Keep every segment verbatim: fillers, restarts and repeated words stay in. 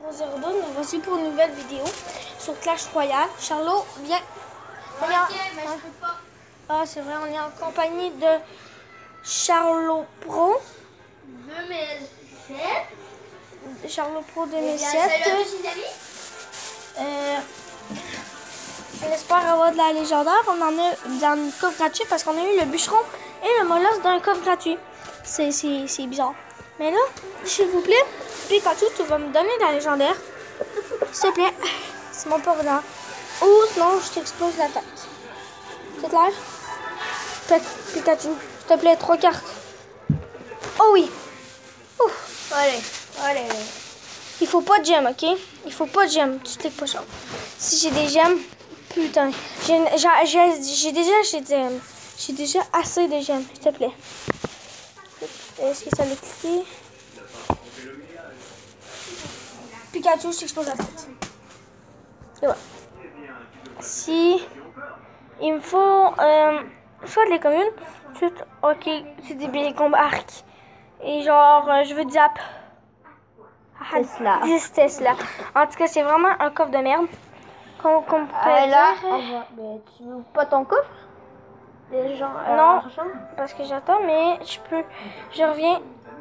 zéro deux, nous voici pour une nouvelle vidéo sur Clash Royale. Charlot, viens. Ok, Regarde. mais je peux pas. Ah, c'est vrai, on est en compagnie de Charlot Pro. deux mille sept. Charlot Pro deux mille Eh bien, sept. salut à tous les amis. Euh, on espère avoir de la légendaire. On en a dans une coffre gratuite parce qu'on a eu le bûcheron et le molosse dans un coffre gratuit. C'est bizarre. Mais là, s'il vous plaît, Pikachu, tu vas me donner de la légendaire. S'il te plaît. C'est mon pauvre. Ou sinon, je t'explose la tête. C'est clair? Pikachu, s'il te plaît, trois cartes. Oh oui. Ouf. Allez, allez. Il faut pas de gemmes, ok? Il faut pas de gemmes. Tu cliques pas ça. Si j'ai des gemmes, putain. J'ai déjà acheté des gemmes. J'ai déjà assez de gemmes, s'il te plaît. Est-ce que ça l'a cliqué? Pikachu, je t'explose la tête. Et voilà. Si il me faut euh, soit de les communes, soit ok, c'est des combats arc. Et genre, euh, je veux zap. Tesla. dix Tesla. En tout cas, c'est vraiment un coffre de merde. Qu'on qu peut Ah, là, dire. on va... Mais tu veux pas ton coffre? Des gens, euh, Non, argent? parce que j'attends, mais je peux. Je reviens.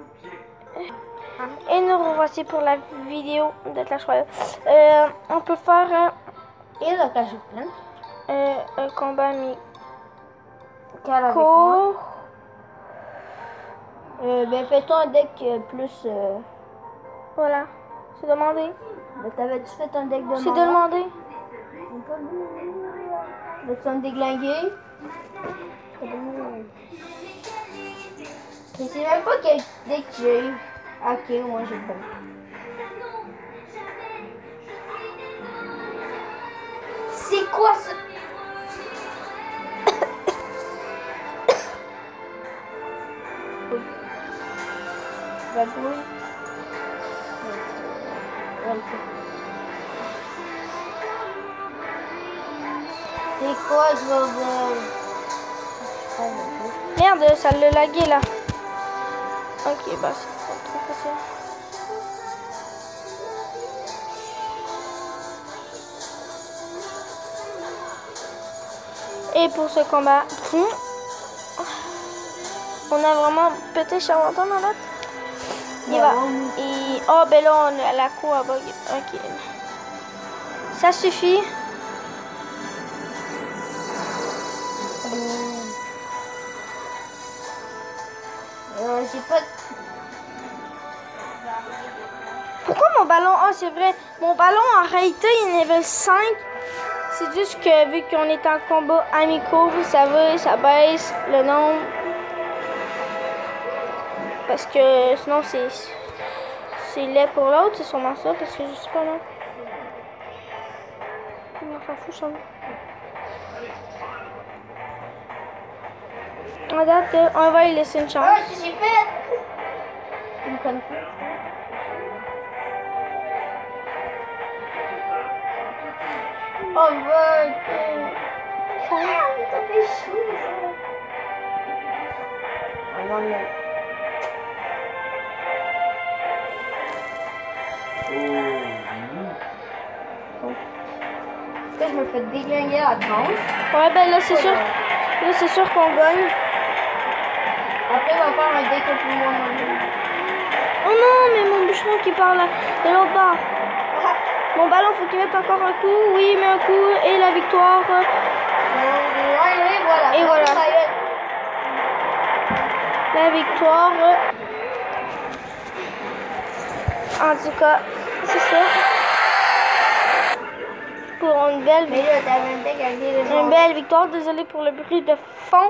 Et nous revoici pour la vidéo de Clash Royale. Euh, on peut faire euh, Et le Clash of Clans. euh, un combat mi Quel avec moi? Euh, ben fais-toi un deck euh, plus... Euh... Voilà, c'est demandé. Ben, t'avais-tu fait un deck de C'est mana? demandé. Veux-tu un déglingué? Je sais même pas quel deck j'ai eu. Ok, moi j'ai pas. C'est quoi ça? Va jouer. C'est quoi, je vais voir. Merde, ça l'a lagué là. Ok, bah c'est trop facile. Et pour ce combat, on a vraiment pété Charlatan dans l'autre. Il va. Et... Oh, ben là, on a la cour à bug. Ok. Ça suffit. Euh, j'ai pas... Pourquoi mon ballon... Ah, oh, c'est vrai. Mon ballon, en réalité, il est level cinq. C'est juste que vu qu'on est en combat amicaux, ça va, ça baisse le nombre. Parce que sinon, c'est... C'est laid pour l'autre, c'est sûrement ça, parce que je sais pas, non. On s'en fout, ça. À date, on va lui laisser une chance. Ah, j'ai fait! Une conne. Oh, va! Ça fait chaud, ça! Ah non, non. Là, je me fais déglinguer la tronche. Ouais, ben là, c'est sûr. Là, c'est sûr qu'on gagne. Après, on va faire un deck un peu moins mauvais. Oh non, mais mon bûcheron qui parle de l'autre bord. Mon ballon, faut qu'il mette encore un coup. Oui, il met un coup. Et la victoire. Et voilà. Et voilà. La victoire. En tout cas, c'est ça. Pour une belle, Mais là, t'avais un deck avec des une belle victoire. Désolé pour le bruit de fond.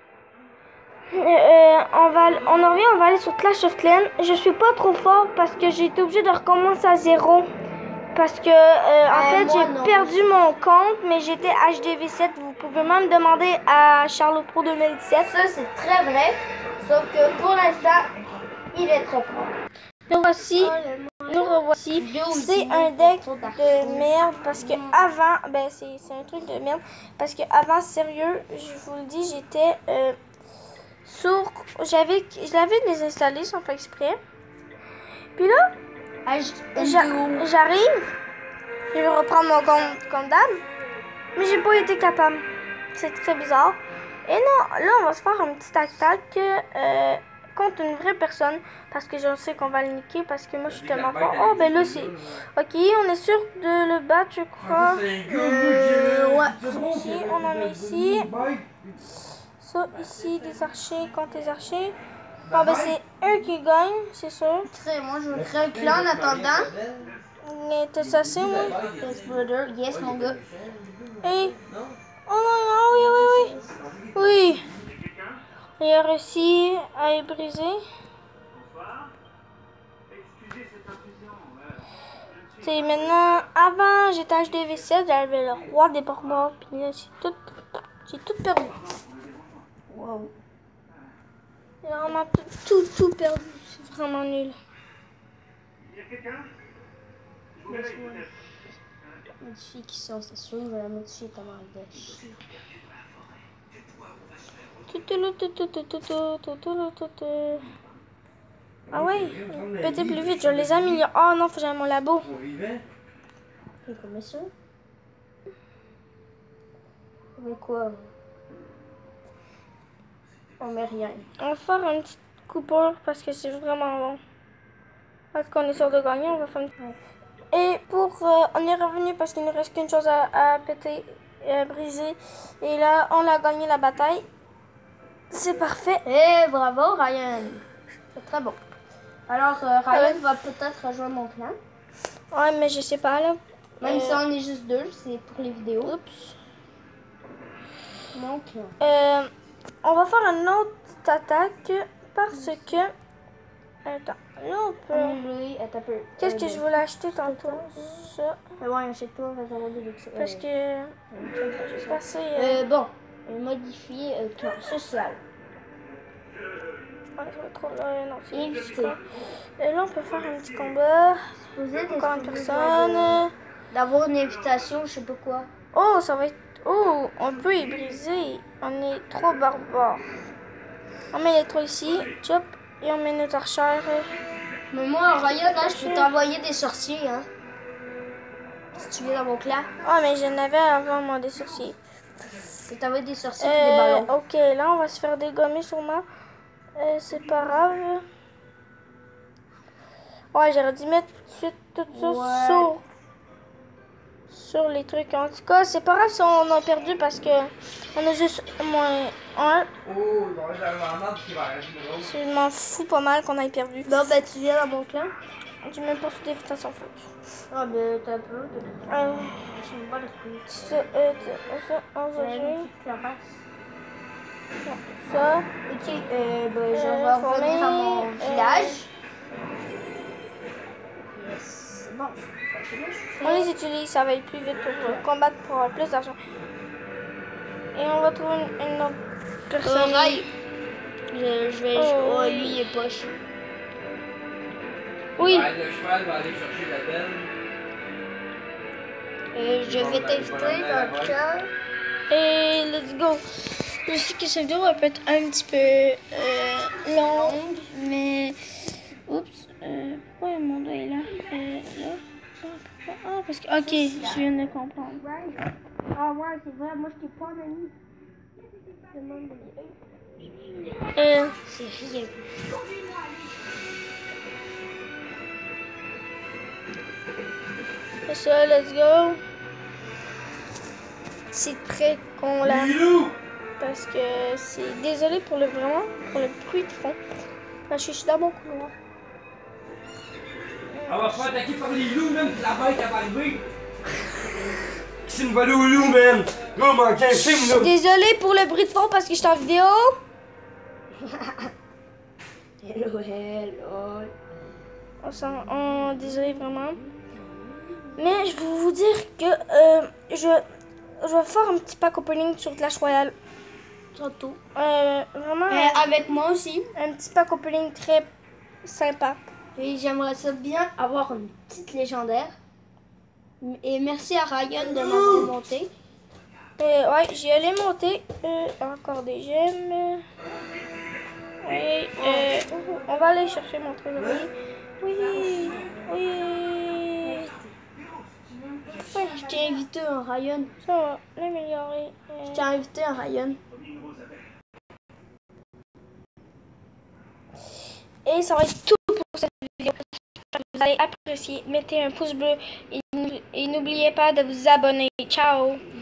Euh, on, va, on en revient, on va aller sur Clash of Clans. Je suis pas trop fort parce que j'ai été obligée de recommencer à zéro. Parce que, euh, en Euh, fait, j'ai perdu mon compte, mais j'étais H D V sept. Vous pouvez même demander à Charlot Pro deux mille dix-sept. Ça, c'est très vrai. Sauf que pour l'instant, il est très fort. Nous voici, nous revoici. C'est un deck de merde parce que avant, ben c'est un truc de merde. Parce que avant, sérieux, je vous le dis, j'étais euh, sourd. J'avais, je l'avais désinstallé sans faire exprès. Puis là, J'a- J'arrive. Je vais reprendre mon compte comme d'hab. Mais j'ai pas été capable. C'est très bizarre. Et non, là, on va se faire un petit tac-tac euh, contre une vraie personne. Parce que je sais qu'on va le niquer. Parce que moi, je suis tellement fort. Oh, ben là, c'est... Ok, on est sûr de le battre, je crois. Euh, ouais. Ici, on en met ici. Ça, ici, des archers contre les archers. Ah, ben c'est eux qui gagnent, c'est sûr. Très, moi, je vais créer un clan en attendant. Mais t'as assez, moi? Yes, brother. Yes, mon gars. Hey. Oh non, non, oui, oui, oui. Oui. Il a réussi à y briser. C'est maintenant, avant j'étais H D V sept, j'avais le roi des barbares, puis là j'ai tout, j'ai tout perdu. Wow. J'ai vraiment tout, tout, tout perdu, c'est vraiment nul. Modifier qui sort, c'est sûr, je vais la modifier tellement de chier. Ah ouais, peut-être plus vite, je les améliore. Oh non, faut que j'aille à mon labo. C'est comme ça. Mais quoi? On met rien. On va faire une petite coupure parce que c'est vraiment bon. Parce qu'on est sûr de gagner, on va faire une... Et pour... Euh, on est revenu parce qu'il ne reste qu'une chose à, à péter, à briser. Et là, on a gagné la bataille. C'est parfait. Eh, bravo, Ryan. C'est très bon. Alors, euh, Ryan va peut-être rejoindre mon clan. Ouais, mais je sais pas, là. Même Euh, si on est juste deux, c'est pour les vidéos. Oups. Mon clan. Euh, on va faire une autre attaque parce que... Attends, là on peut... Lui, attends un peu. Qu'est-ce Euh, que je voulais acheter tantôt? Ça. Mais ouais, achète-toi, on va avoir des luxe. Parce que... J'ai passé... Euh... Euh, bon, modifier euh, clan social. Ouais, ça va trop... Euh, non, c'est... Invité. Et là on peut faire un petit combat. Vous êtes Encore une personne. d'avoir une invitation, je sais pas quoi. Oh, ça va être... Oh, on peut y briser. On est trop barbares. On met les trois ici. Chop. Et on met notre archère. Mais moi, Ryan, là, je peux t'envoyer des sorciers, hein. Si tu viens dans mon clan. Ah, mais j'en avais avant, moi, des sorciers. Je peux t'envoyer des sorciers et Euh, des ballons. ok, là, on va se faire dégommer sûrement. Euh, c'est pas grave. Ouais, j'aurais dû mettre tout, tout ça Ouais. sur... sur les trucs. En tout cas, c'est pas grave si on a perdu parce que on a juste moins un. Je m'en fous pas mal qu'on ait perdu. Bon, ben, tu viens dans mon clan. J'ai même pas fait d'invitation en fait. Ah, ben, t'as un peu. Euh, Je me bats les couilles. ça, euh, ça, on va J'ai jouer. une petite carapace. Ça. Ok, euh, ben, je Euh, vais revenir à mon former, village. Yes, c'est bon. On les utilise, ça va être plus vite pour euh, combattre pour avoir plus d'argent. Et on va trouver une, une autre personne. Euh, Ray. Je, je vais. Oh. Oh, lui, il est poche. Oui. Le cheval va aller chercher la belle. Euh, je vais t'inviter dans le clan. Et let's go. Je sais que cette vidéo va peut être un petit peu euh, longue, mais... Oups. Euh, pourquoi mon doigt est là? Euh, là? Ah, ah, parce que... Ok, je viens de comprendre. Ah, ouais, c'est vrai, moi, je t'ai pas en ami. Euh, C'est rien. c'est ça, let's go. C'est très con là. Parce que c'est... Désolé pour le vraiment, pour le bruit de fond. Parce que je suis dans mon couloir. On va se faire attaquer par les loups, même si la bête elle va arriver. C'est une volée aux loups, man. Là, on manque un film, là. Désolé pour le bruit de fond parce que je suis en vidéo. Hello, hello. On s'en... on- Désolé vraiment. Mais je vais vous dire que euh, je... je vais faire un petit pack opening sur Clash Royale. Tantôt. Euh, vraiment Euh, avec moi aussi. un petit pack opening très sympa. Et j'aimerais ça bien avoir une petite légendaire. Et merci à Ryan de m'avoir monté. Euh, ouais, j'y allais monter. Euh, encore des gemmes. Oui, euh, on va aller chercher mon trésor. Oui, oui. Oui. Ouais, je t'ai invité un Ryan. Ça va, l'améliorer. Euh, Je t'ai invité un Ryan. Et ça va être tout pour cette vidéo. J'espère que vous allez apprécier. Mettez un pouce bleu et, et n'oubliez pas de vous abonner. Ciao!